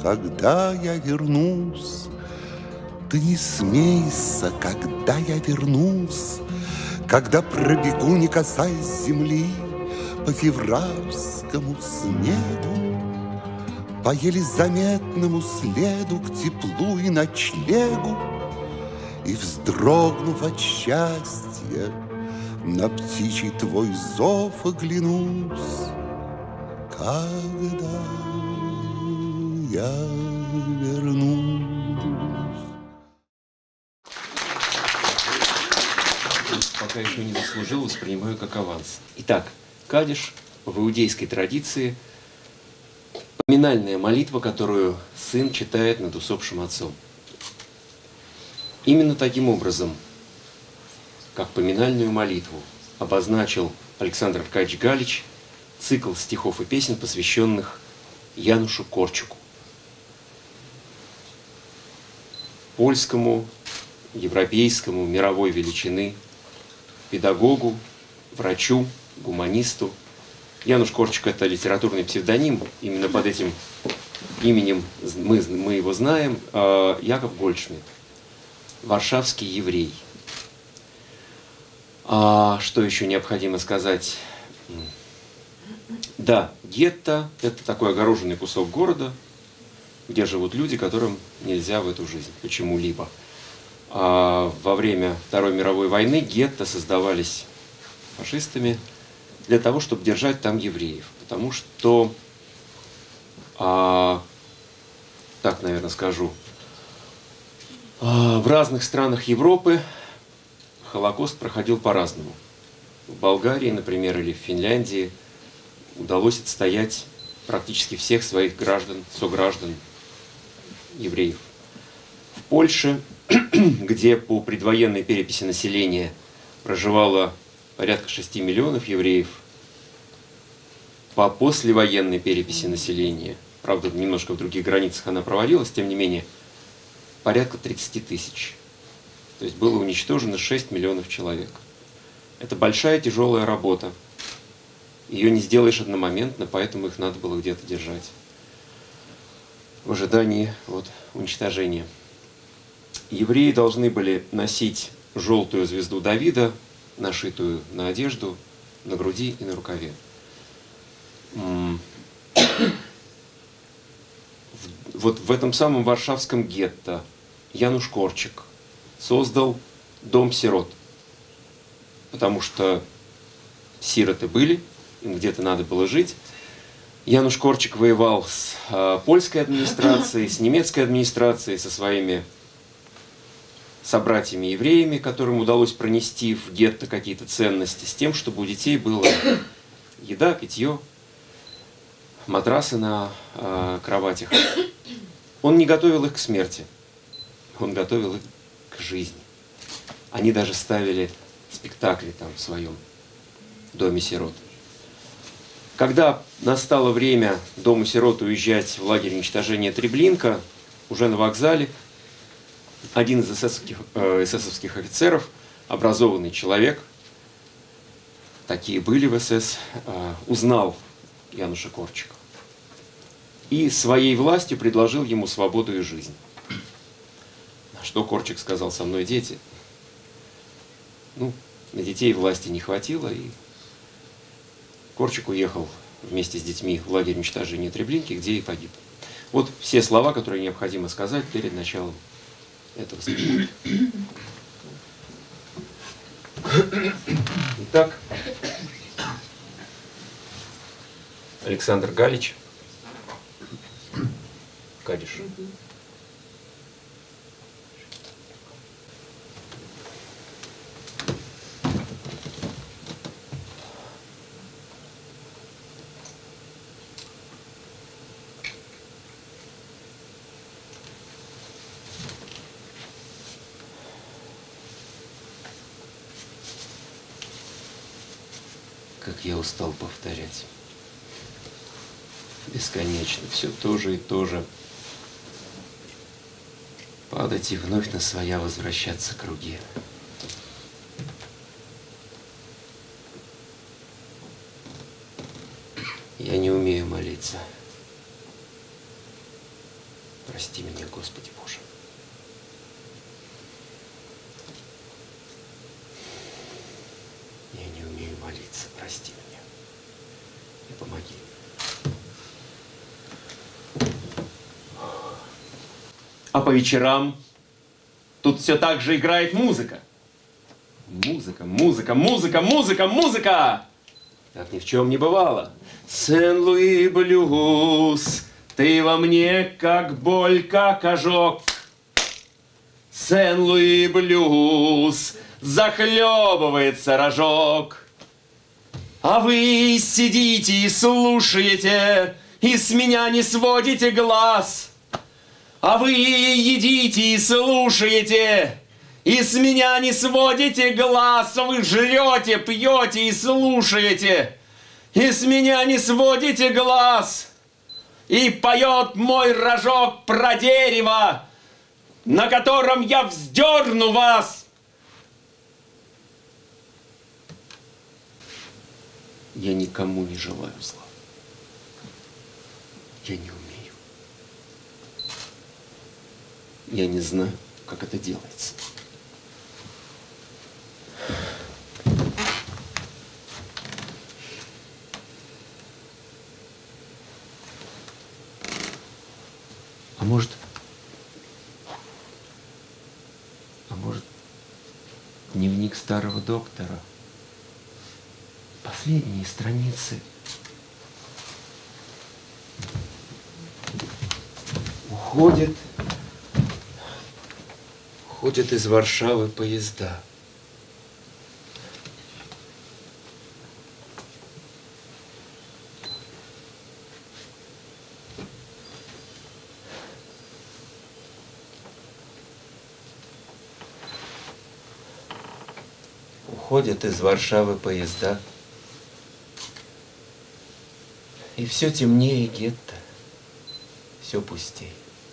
когда я вернусь. Ты не смейся, когда я вернусь, когда пробегу, не касаясь земли, по февральскому снегу, по еле заметному следу к теплу и ночлегу, и, вздрогнув от счастья, на птичий твой зов оглянусь, когда я вернусь. Пока еще не заслужил, воспринимаю как аванс. Итак, кадиш в иудейской традиции – поминальная молитва, которую сын читает над усопшим отцом. Именно таким образом, как поминальную молитву, обозначил Александр Аркадьевич Галич цикл стихов и песен, посвященных Янушу Корчику, польскому, европейскому, мировой величины педагогу, врачу, гуманисту. Януш Корчик – это литературный псевдоним, именно под этим именем мы его знаем. Яков Гольдшмидт, варшавский еврей. Что еще необходимо сказать? Да, гетто – это такой огороженный кусок города, где живут люди, которым нельзя в эту жизнь почему-либо. Во время Второй мировой войны гетто создавались фашистами для того, чтобы держать там евреев. Потому что, так, наверное, скажу, в разных странах Европы Холокост проходил по-разному. В Болгарии, например, или в Финляндии удалось отстоять практически всех своих граждан, сограждан, евреев. В Польше, где по предвоенной переписи населения проживало порядка 6 миллионов евреев, по послевоенной переписи населения, правда, немножко в других границах она проводилась, тем не менее, порядка 30 тысяч. То есть было уничтожено 6 миллионов человек. Это большая тяжелая работа. Ее не сделаешь одномоментно, поэтому их надо было где-то держать в ожидании уничтожения. Евреи должны были носить желтую звезду Давида, нашитую на одежду, на груди и на рукаве. Вот в этом самом варшавском гетто Януш Корчик создал дом сирот, потому что сироты были, им где-то надо было жить. Януш Корчик воевал с польской администрацией, с немецкой администрацией, со своими собратьями-евреями, которым удалось пронести в гетто какие-то ценности, с тем, чтобы у детей было еда, питье, матрасы на кроватях. Он не готовил их к смерти, он готовил их к жизни. Они даже ставили спектакли там в своем доме сирот. Когда настало время дому сирот уезжать в лагерь уничтожения Треблинка, уже на вокзале, один из эсэсовских офицеров, образованный человек, такие были в СС, узнал Януша Корчика и своей властью предложил ему свободу и жизнь. На что Корчик сказал: со мной дети. Ну, на детей власти не хватило, и Корчик уехал вместе с детьми в лагерь уничтожения Треблинки, где и погиб. Вот все слова, которые необходимо сказать перед началом этого спектакля. Итак, Александр Галич, кадиш. Как я устал повторять. Бесконечно. Все то же и то же. Падать и вновь на своя возвращаться круги. Я не умею молиться. Прости меня, Господи Боже. Я не умею молиться, прости меня и помоги. А по вечерам тут все так же играет музыка. Музыка, музыка, музыка, музыка, музыка! Так ни в чем не бывало. Сен-Луи блюз, ты во мне как боль, как ожог. Сен-Луи блюз, захлебывается рожок. А вы сидите и слушаете, и с меня не сводите глаз. А вы едите и слушаете, и с меня не сводите глаз. Вы жрете, пьете и слушаете, и с меня не сводите глаз. И поет мой рожок про дерево, на котором я вздерну вас. Я никому не желаю зла. Я не умею. Я не знаю, как это делается. А может, дневник старого доктора, последние страницы. Уходят из Варшавы поезда. Уходят из Варшавы поезда. И все темнее гетто, все пустей.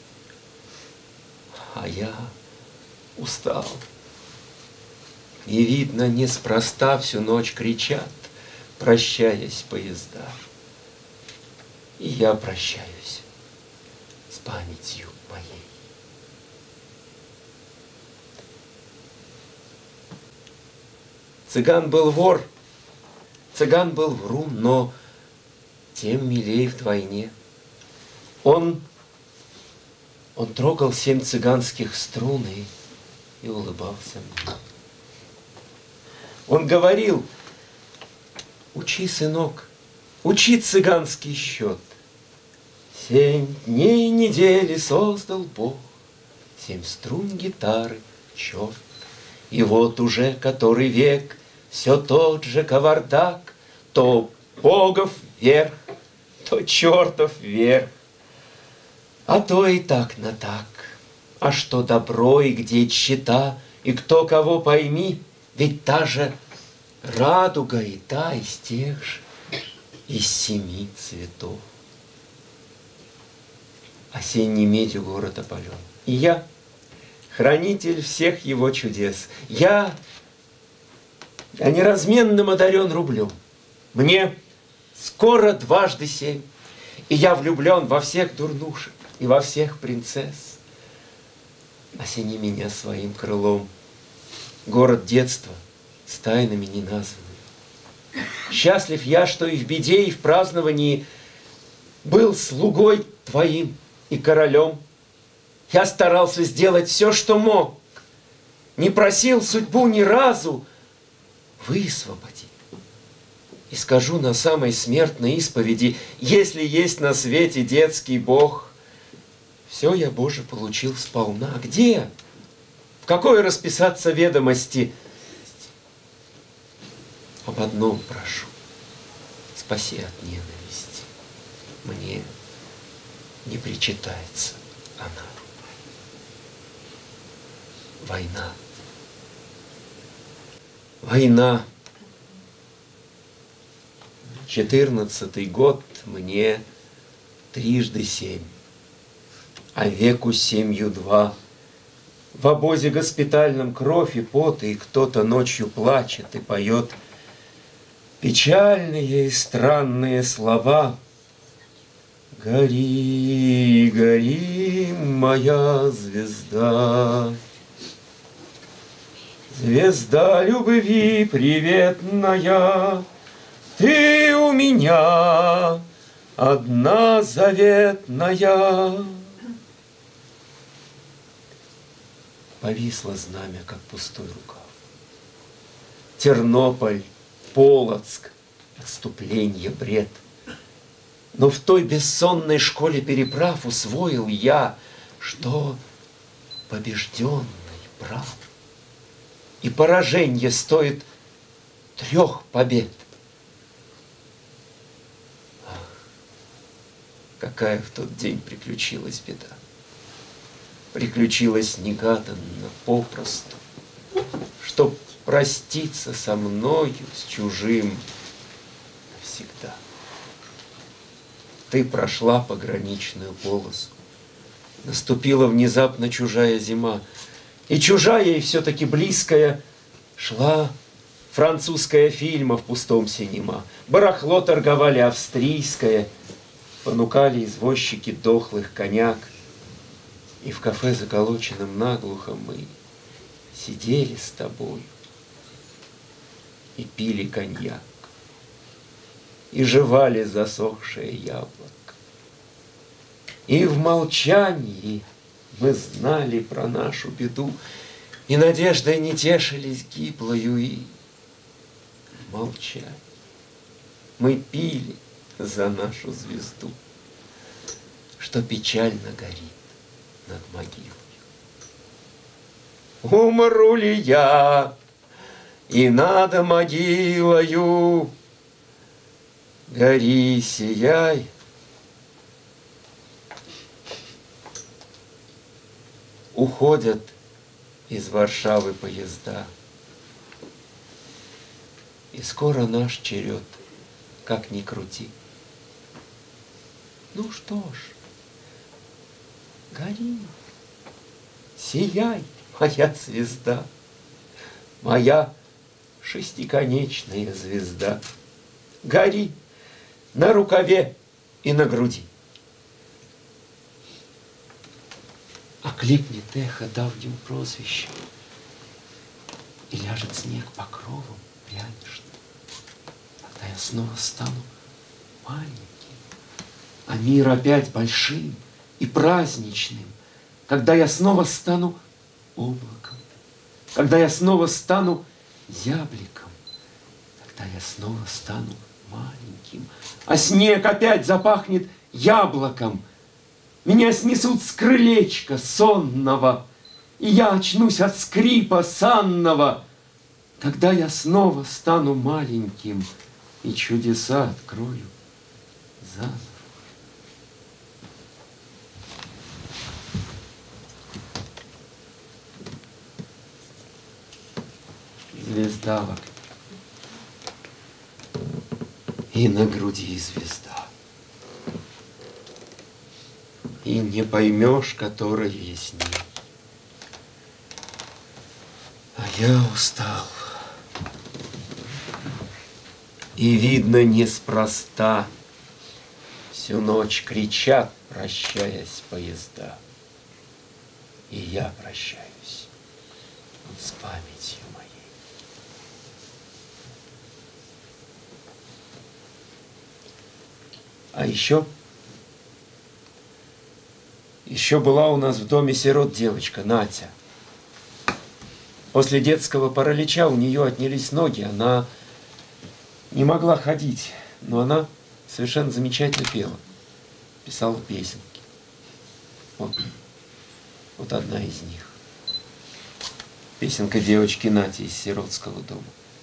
А я устал. И видно, неспроста всю ночь кричат, прощаясь поезда. И я прощаюсь с памятью моей. Цыган был вор, цыган был врун, но тем милей вдвойне. Он трогал 7 цыганских струн и улыбался мне. Он говорил: учи, сынок, учи цыганский счет. 7 дней недели создал Бог, 7 струн гитары, черт. И вот уже который век все тот же кавардак, то богов вверх, то чертов вверх. А то и так на так. А что добро и где чета, и кто кого пойми, ведь та же радуга и та из тех же, из 7 цветов. Осенней медью город опален. И я, хранитель всех его чудес, я неразменным одарен рублем. Мне скоро 7, и я влюблен во всех дурнушек и во всех принцесс. Осени меня своим крылом, город детства с тайнами не названный. Счастлив я, что и в беде, и в праздновании был слугой твоим и королем. Я старался сделать все, что мог, не просил судьбу ни разу высвободи. И скажу на самой смертной исповеди: если есть на свете детский Бог, все я, Боже, получил сполна. Где? В какой расписаться ведомости? Об одном прошу: спаси от ненависти. Мне не причитается она. Война. Война. 14-й год, мне 3 × 7, а веку 7-2. В обозе госпитальном кровь и пот, и кто-то ночью плачет и поет печальные и странные слова. Гори, гори, моя звезда, звезда любви приветная, ты у меня одна заветная. Повисло знамя, как пустой рукав. Тернополь, Полоцк, отступление, бред. Но в той бессонной школе переправ усвоил я, что побежденный прав. И пораженье стоит 3 побед. Ах, какая в тот день приключилась беда. Приключилась негаданно, попросту, чтоб проститься со мною, с чужим навсегда. Ты прошла пограничную полосу, наступила внезапно чужая зима, и чужая, и все-таки близкая шла французская фильма в пустом синема. Барахло торговали австрийское, понукали извозчики дохлых коняк. И в кафе, заколоченном наглухо, мы сидели с тобой и пили коньяк, и жевали засохшее яблоко. И в молчании мы знали про нашу беду, и надеждой не тешились гиблою, и в молчании мы пили за нашу звезду, что печально горит над могилой. Умру ли я и над могилою, гори, сияй. Уходят из Варшавы поезда, и скоро наш черед, как ни крути. Ну что ж, гори, сияй, моя звезда, моя шестиконечная звезда. Гори на рукаве и на груди. Окликнет эхо давним прозвищем, и ляжет снег покровом пряничным. Тогда я снова стану маленьким, а мир опять большим и праздничным. Когда я снова стану облаком, когда я снова стану зябликом, когда я снова стану маленьким, а снег опять запахнет яблоком. Меня снесут с крылечка сонного, и я очнусь от скрипа санного. Тогда я снова стану маленьким и чудеса открою заново. Звезда в окне, и на груди звезда. И не поймешь, которая ясней. А я устал. И видно неспроста. Всю ночь кричат, прощаясь, поезда. И я прощаюсь с памятью моей. А еще была у нас в доме сирот девочка, Натя. После детского паралича у нее отнялись ноги, она не могла ходить, но она совершенно замечательно пела, писала песенки. Вот одна из них. Песенка девочки Нати из сиротского дома.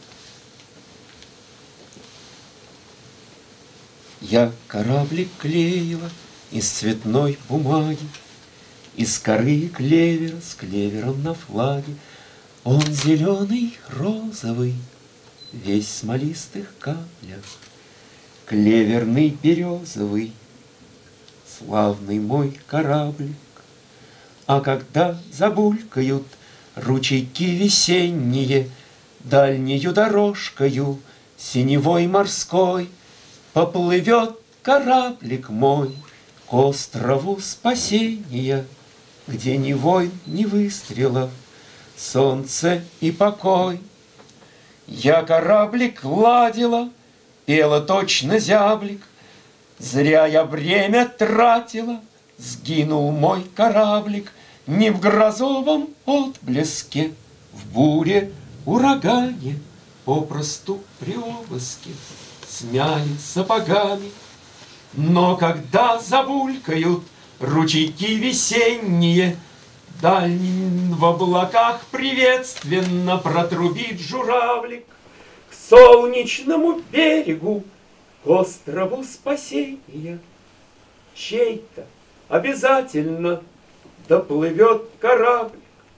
Я кораблик клеила из цветной бумаги, из коры клевера с клевером на флаге. Он зеленый, розовый, весь в смолистых каплях, клеверный, березовый, славный мой кораблик. А когда забулькают ручейки весенние, дальнею дорожкою синевой морской поплывет кораблик мой к острову спасения, где ни войн, ни выстрелов, солнце и покой. Я кораблик ладила, пела точно зяблик, зря я время тратила, сгинул мой кораблик не в грозовом отблеске, в буре, урагане, попросту при обыске смяли сапогами. Но когда забулькают ручейки весенние, дальним в облаках приветственно протрубит журавлик к солнечному берегу, к острову спасения. Чей-то обязательно доплывет кораблик.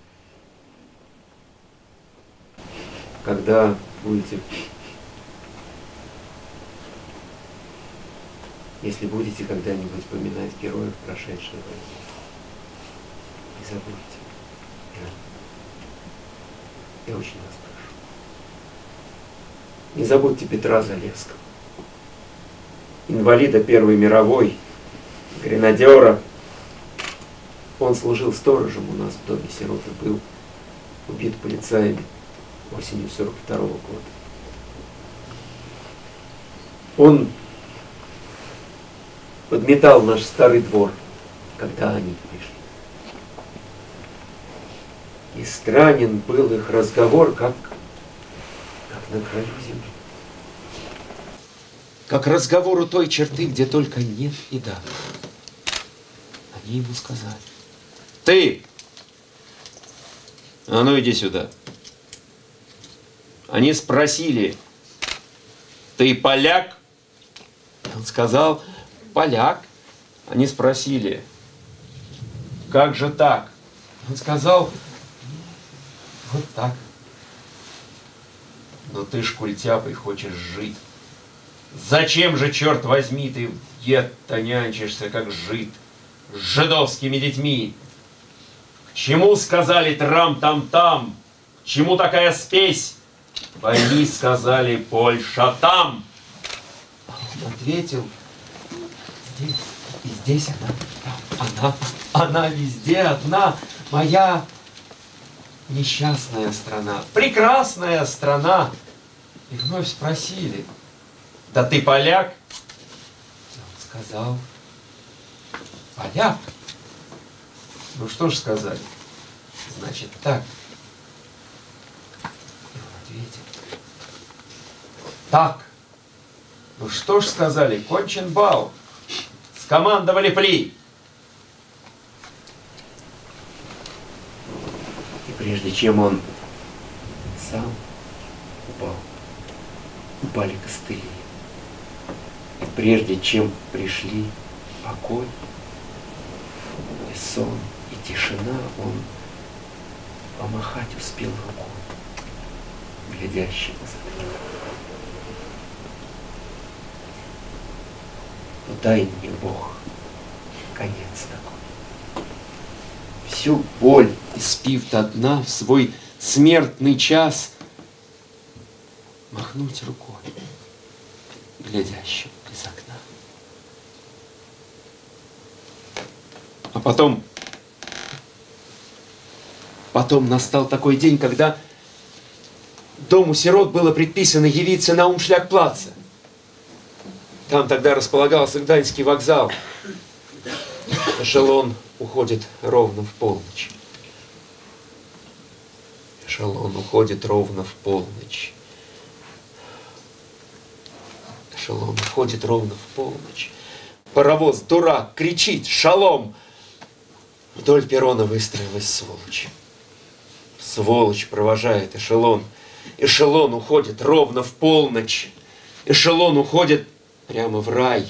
Когда будете, если будете когда-нибудь поминать героев прошедшей войны, не забудьте. Я очень вас прошу. Не забудьте Петра Залесского, инвалида Первой мировой, гренадера. Он служил сторожем у нас в доме сирот и был убит полицаями осенью 1942 года. Он подметал наш старый двор, когда они пришли. И странен был их разговор, как на краю земли. Как разговор у той черты, где только нет и да. Они ему сказали: ты, а ну иди сюда. Они спросили: ты поляк? Он сказал: поляк. Они спросили: как же так? Он сказал: вот так. Но ты ж культяпой хочешь жить. Зачем же, черт возьми, ты в гетто нянчишься, как жид, с жидовскими детьми? К чему, сказали, трам-там-там? К чему такая спесь? Пойми, сказали, Польша там. Он ответил: здесь, и здесь она везде одна, моя несчастная страна, прекрасная страна. И вновь спросили: да ты поляк? Он сказал: поляк. Ну что ж сказали? Значит так. И он ответил: так. Ну что ж сказали? Кончен бал. Скомандовали пли. И прежде чем он сам упал, упали костыли. И прежде чем пришли покой и сон, и тишина, он помахать успел рукой, глядящему за окном. Но дай мне, Бог, конец такой. Всю боль испив до дна в свой смертный час, махнуть рукой, глядящим из окна. А потом настал такой день, когда дому сирот было предписано явиться на Умшляк-плаце. Там тогда располагался Гданьский вокзал. Эшелон уходит ровно в полночь. Эшелон уходит ровно в полночь. Эшелон уходит ровно в полночь. Паровоз, дурак, кричит: шалом! Вдоль перрона выстроилась сволочь. Сволочь провожает эшелон. Эшелон уходит ровно в полночь. Эшелон уходит прямо в рай.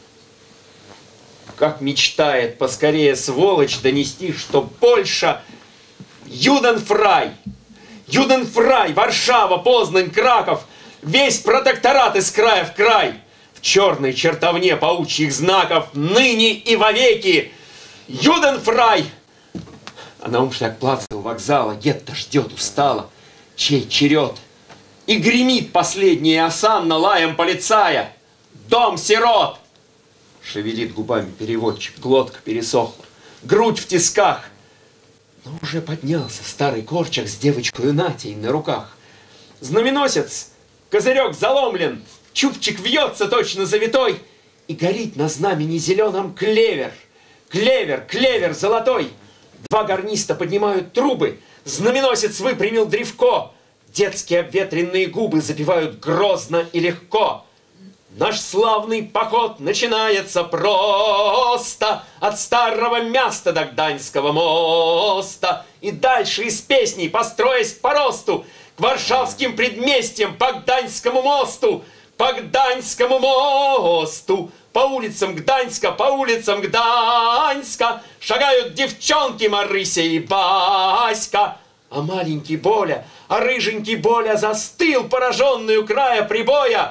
Как мечтает поскорее сволочь донести, что Польша — Юденфрай! Юденфрай! Варшава, Познань, Краков! Весь протекторат из края в край! В черной чертовне паучьих знаков ныне и вовеки! Юденфрай! А на Умшляк-плаце у вокзала гетто ждет устало, чей черед. И гремит последняя осанна лаем полицая: дом сирот! Шевелит губами переводчик, глотка пересохла, грудь в тисках. Но уже поднялся старый Корчак с девочкой Натей на руках. Знаменосец, козырек заломлен, чубчик вьется точно завитой, и горит на знамени зеленом клевер, клевер, клевер золотой. Два гарниста поднимают трубы, знаменосец выпрямил древко, детские обветренные губы запевают грозно и легко. Наш славный поход начинается просто от старого места до Гданьского моста, и дальше из песней, построясь по росту, к варшавским предместьям, по Гданьскому мосту, по Гданьскому мосту, по улицам Гданьска, по улицам Гданьска шагают девчонки Марыся и Баська. А маленький Боля, а рыженький Боля застыл, пораженный у края прибоя.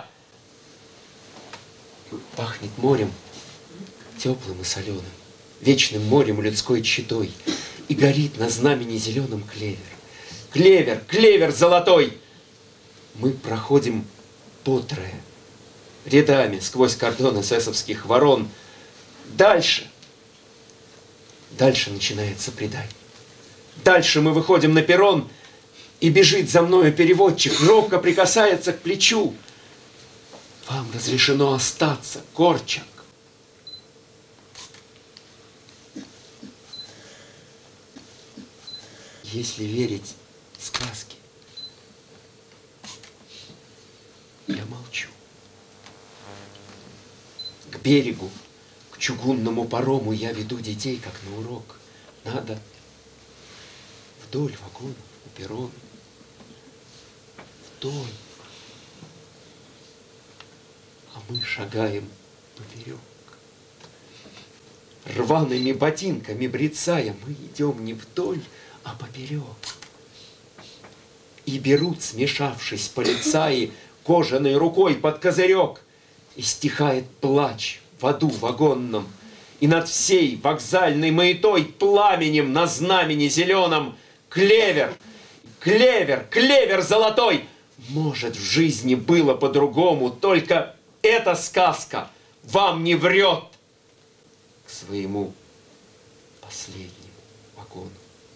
Пахнет морем, теплым и соленым, вечным морем людской читой, и горит на знамени зеленом клевер. Клевер, клевер золотой! Мы проходим потрое, рядами сквозь кордон эсэсовских ворон. Дальше начинается Предай. Дальше мы выходим на перрон, и бежит за мною переводчик, робко прикасается к плечу. Вам разрешено остаться, Корчак. Если верить сказке, я молчу. К берегу, к чугунному парому я веду детей, как на урок. Надо вдоль вагона, у перрона, вдоль. А мы шагаем поперек. Рваными ботинками брецая, мы идем не вдоль, а поперек. И берут, смешавшись, полицаи кожаной рукой под козырек, и стихает плач в аду вагонном, и над всей вокзальной маятой пламенем на знамени зеленом клевер, клевер, клевер золотой. Может, в жизни было по-другому, только эта сказка вам не врет. К своему последнему вагону,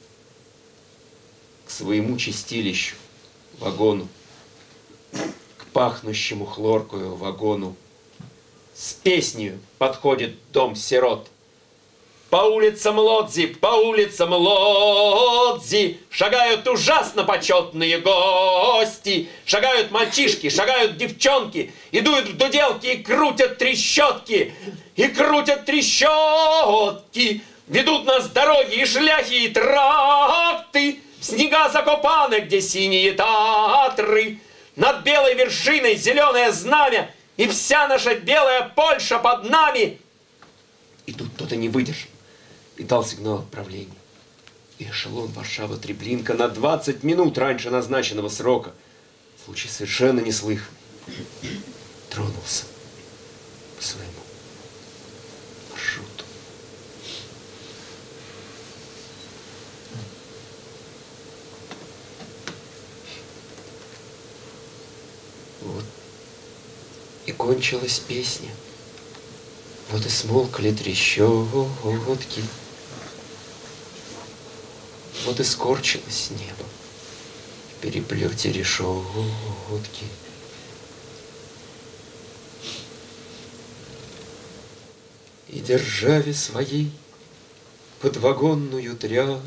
к своему чистилищу вагону, к пахнущему хлоркою вагону с песнею подходит дом сирот. По улицам Лодзи шагают ужасно почетные гости. Шагают мальчишки, шагают девчонки, идут в дуделки и крутят трещотки. И крутят трещотки. Ведут нас дороги и шляхи, и тракты. В снега Закопаны, где синие Татры. Над белой вершиной зеленое знамя, и вся наша белая Польша под нами. И тут кто-то не выдержал и дал сигнал отправления. И эшелон Варшава-Треблинка на 20 минут раньше назначенного срока, случай совершенно неслыханный, тронулся по своему маршруту. Вот и кончилась песня. Вот и смолкли трещотки. Вот и скорчилось небо в переплете решетки. И державе своей под вагонную тряску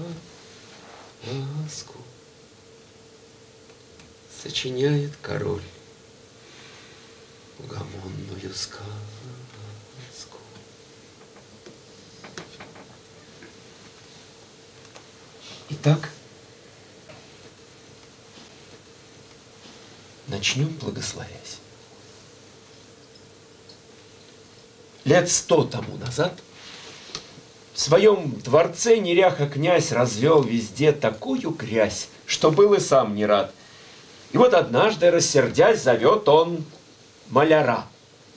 сочиняет король угомонную сказку. Итак, начнем, благословясь. Лет 100 тому назад в своем дворце неряха князь развел везде такую грязь, что был и сам не рад. И вот однажды, рассердясь, зовет он маляра.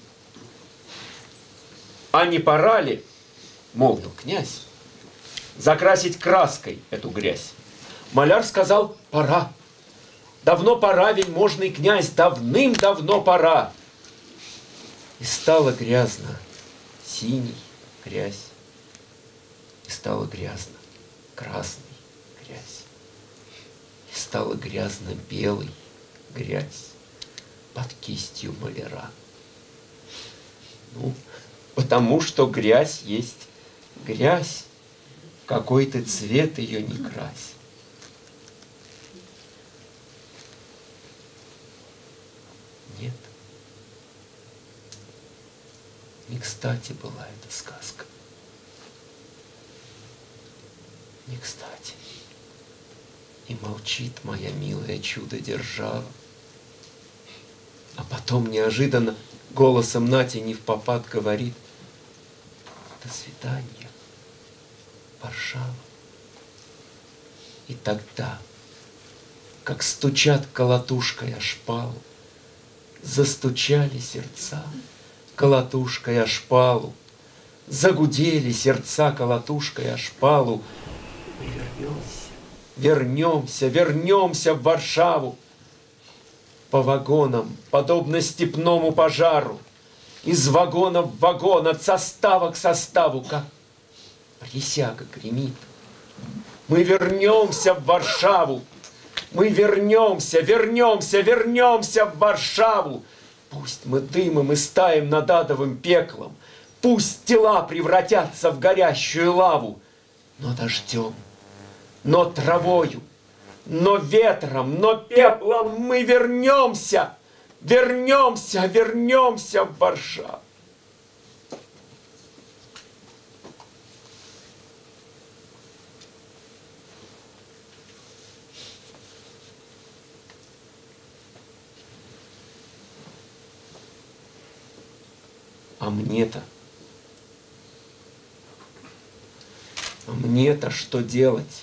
А не пора ли, молвил князь, закрасить краской эту грязь? Маляр сказал: пора. Давно пора, вельможный князь, давным-давно пора. И стало грязно синий, грязь. И стало грязно, красный, грязь. И стало грязно, белый, грязь под кистью маляра. Ну, потому что грязь есть грязь. Какой ты цвет ее не крась. Нет. Не кстати была эта сказка. Не кстати. И молчит моя милая чудо-держава. А потом неожиданно голосом Нати невпопад говорит: до свидания, Варшава. И тогда, как стучат колотушкой о шпалу, застучали сердца колотушкой о шпалу, загудели сердца колотушкой о шпалу. Мы вернемся в Варшаву по вагонам, подобно степному пожару, из вагона в вагон, от состава к составу, как присяга гремит. Мы вернемся в Варшаву, мы вернемся в Варшаву. Пусть мы дымом и стаем над адовым пеклом, пусть тела превратятся в горящую лаву, но дождем, но травою, но ветром, но пеплом мы вернемся в Варшаву. А мне-то что делать?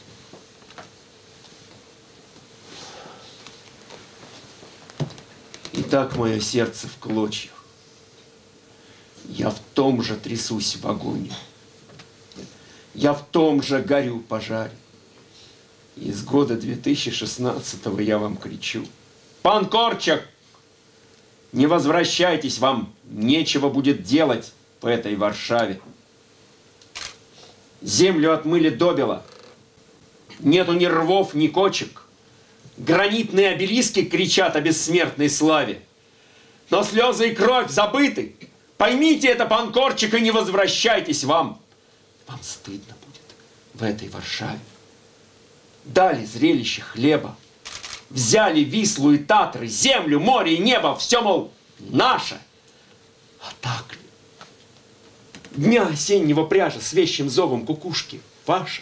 И так мое сердце в клочьях. Я в том же трясусь в вагоне. Я в том же горю пожаре. Из года 2016-го я вам кричу: пан Корчак, не возвращайтесь, вам нечего будет делать по этой Варшаве. Землю отмыли добело. Нету ни рвов, ни кочек. Гранитные обелиски кричат о бессмертной славе. Но слезы и кровь забыты. Поймите это, пан Корчак, и не возвращайтесь вам. Вам стыдно будет в этой Варшаве. Дали зрелище хлеба. Взяли Вислу и Татры, землю, море и небо. Все, мол, наше. А так ли? Дня осеннего пряжа с вещим зовом кукушки ваша?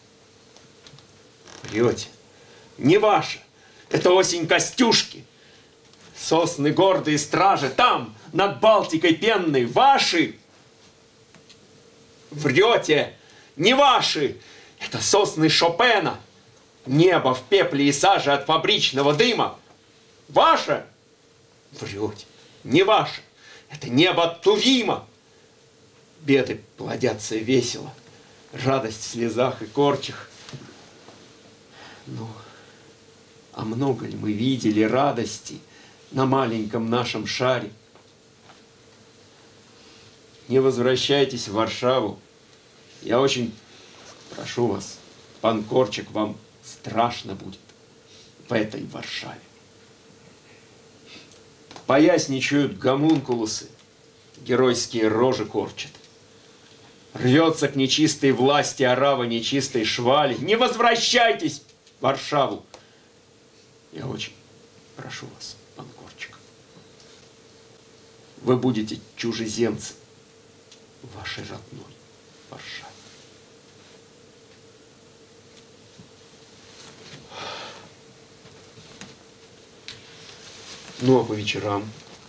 Врете. Не ваша. Это осень Костюшки. Сосны гордые стражи там, над Балтикой пенной, ваши. Врете. Не ваши. Это сосны Шопена. Небо в пепле и саже от фабричного дыма. Ваше? Врете. Не ваше. Это небо от Турима. Беды плодятся весело. Радость в слезах и корчах. Ну, а много ли мы видели радости на маленьком нашем шаре? Не возвращайтесь в Варшаву. Я очень прошу вас, пан Корчак, вам страшно будет в этой Варшаве. Поясничают гомункулусы, геройские рожи корчат. Рвется к нечистой власти орава нечистой швали. Не возвращайтесь в Варшаву. Я очень прошу вас, пан Корчак. Вы будете чужеземцы в вашей родной Варшаве. Ну, а по вечерам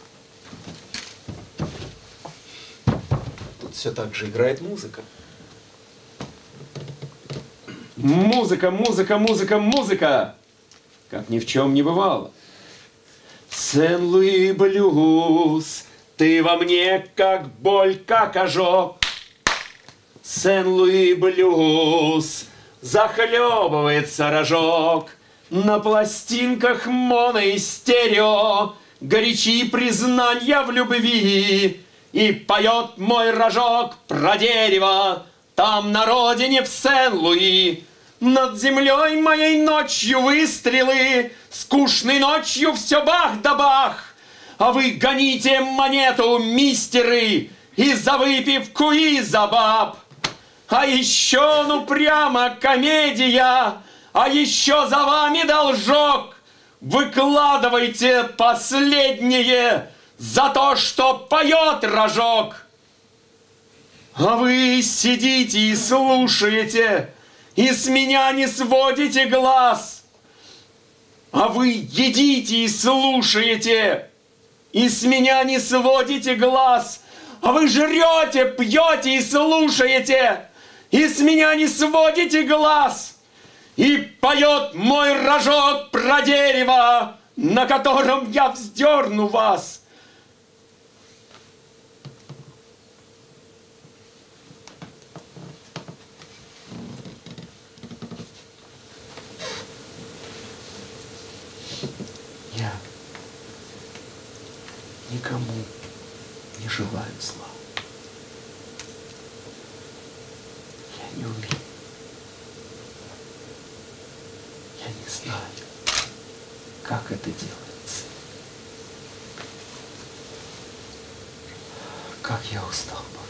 тут все так же играет музыка. Музыка, музыка, музыка, музыка! Как ни в чем не бывало. Сен-Луи блюз, ты во мне как боль, как ожог. Сен-Луи блюз, захлебывается рожок. На пластинках моно и стерео горячи признания в любви. И поет мой рожок про дерево там на родине в Сен-Луи. Над землей моей ночью выстрелы, скучной ночью все бах да бах. А вы гоните монету, мистеры, и за выпивку, и за баб. А еще, ну прямо комедия, а еще за вами должок. Выкладывайте последнее за то, что поет рожок. А вы сидите и слушаете, и с меня не сводите глаз. А вы едите и слушаете, и с меня не сводите глаз. А вы жрете, пьете и слушаете, и с меня не сводите глаз. И поет мой рожок про дерево, на котором я вздерну вас. Я никому не желаю зла. Я не умею. Я не знаю, как это делается. Как я устал.